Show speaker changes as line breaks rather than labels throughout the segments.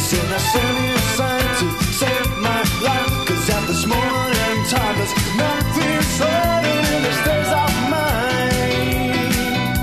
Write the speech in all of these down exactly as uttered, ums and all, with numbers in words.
said, now send me a sign to save my life, 'cause at this moment in time there's nothing certain in these days of mine.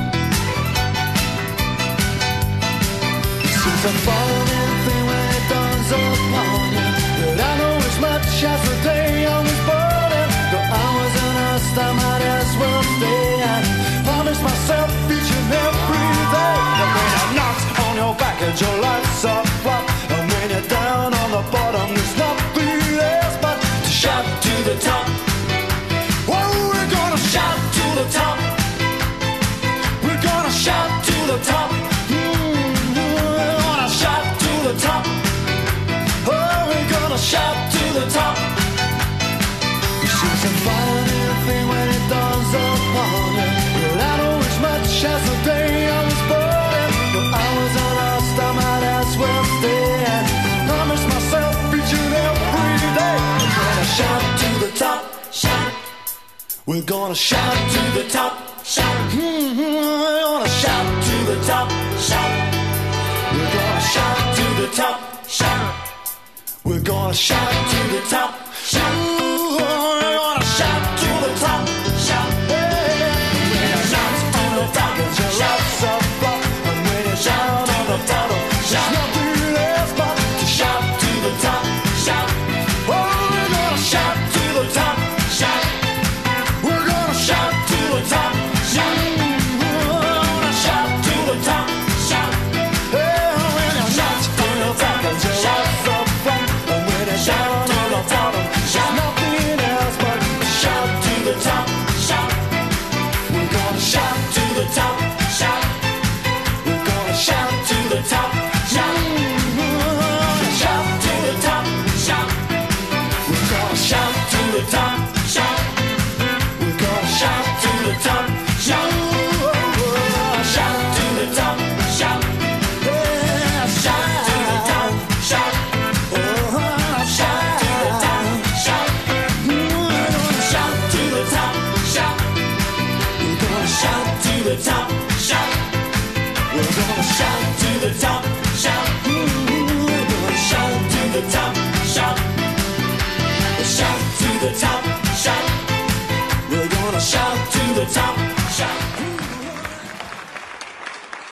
Since I follow anything when it dawns upon you, but I know as much as the day on this burden. Though I was an honest, I might as well stay. I promise myself each and every day that when I knock on your back and your life's a flop, and when you're down on the bottom, there's nothing else but to shout to the top. Oh, we're gonna shout to the top. We're gonna shout to the top. Mm, we're gonna shout to the top. Oh, we're gonna shout to the top. You see, some fire in anything when it dawns upon you, but I know as much as the day I was born. Though I was lost, I might as well stay. And promise myself each and every day, we're gonna shout to the top, shout. We're gonna shout to the top, shout. Mm-hmm. We're gonna shout to the top, shout. We're gonna shout to the top, shout. We're gonna shout to the top, shout. We're gonna shout to the top, shout. Hey, when you shout to the top, your life's a flop. And when you shout on the bottom, there's nothing else but to shout to the top, shout. Oh, we're gonna shout to the top, shout. We're gonna shout to the top, shout. We're gonna shout to the top, shout. Hey, when you shout to the top, your life's a flop. And when you shout on the bottom, there's nothing else but to shout to the top, shout. We're gonna shout to the top, shout. We're gonna shout to the top, shout. We're gonna shout to the top, shout. We're gonna shout to the top, shout. We're gonna shout to the top, shout. We're gonna shout to the top, shout. Yeah, shout to the top, shout. Oh, shout to the top, shout. We're gonna shout to the top, shout. We're gonna shout to the top, shout. We're gonna shout.